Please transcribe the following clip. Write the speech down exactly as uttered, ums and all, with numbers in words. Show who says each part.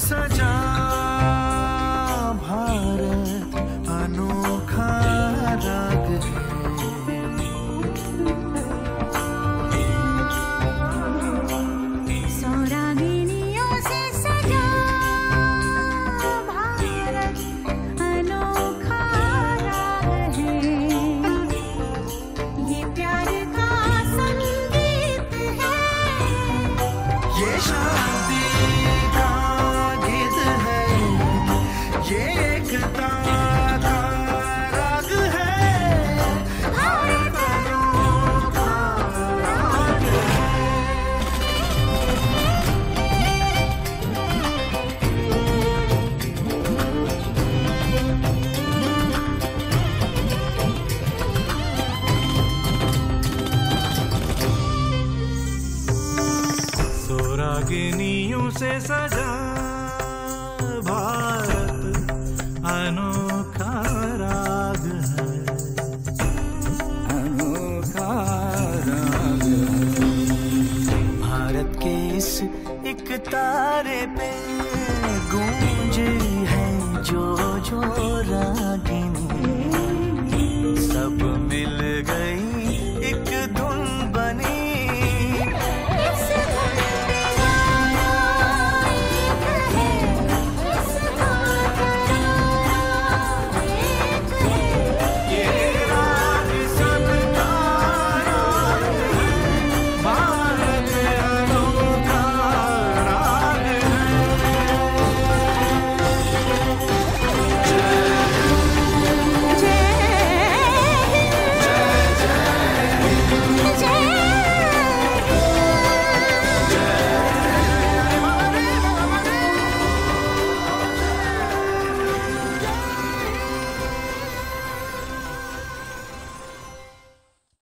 Speaker 1: सजा भारत अनोखा राग है।
Speaker 2: सौरागिनियों से सजा भारत अनोखा राग है। ये प्यार का संगीत है,
Speaker 1: ये शांति का गीत है, ये एकता का राग है। भारत अनोखा राग है। सौरागिनियों से सजा